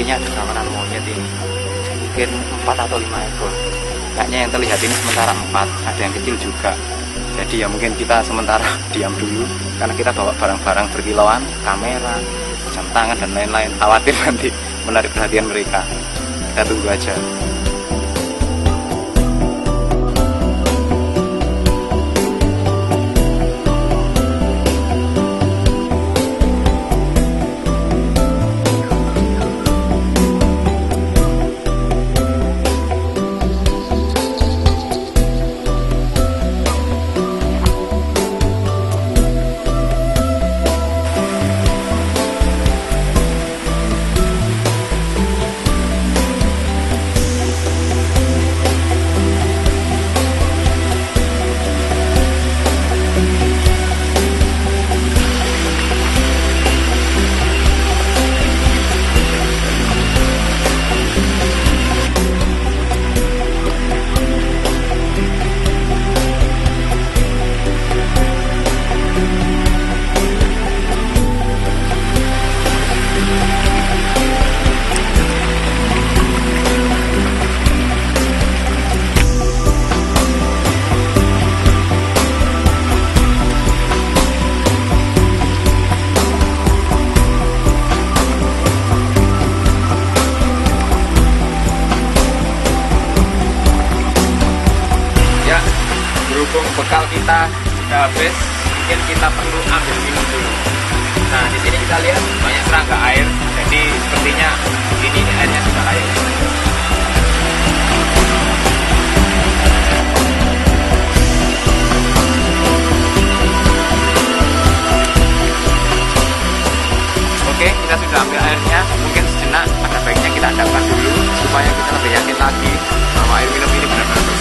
sepertinya ada kawanan monyet ini, mungkin 4 atau 5 ekor. Kayaknya yang terlihat ini sementara 4, ada yang kecil juga. Jadi ya mungkin kita sementara diam dulu, karena kita bawa barang-barang berkilauan, kamera, jam tangan dan lain-lain. Khawatir nanti menarik perhatian mereka. Kita tunggu aja. Berhubung bekal kita sudah habis, mungkin kita perlu ambil minum dulu. Nah, di sini kita lihat banyak serangga air, jadi sepertinya ini airnya sudah layak. Oke, kita sudah ambil airnya. Mungkin sejenak ada baiknya kita endapkan dulu supaya kita lebih yakin lagi bahwa air minum ini benar-benar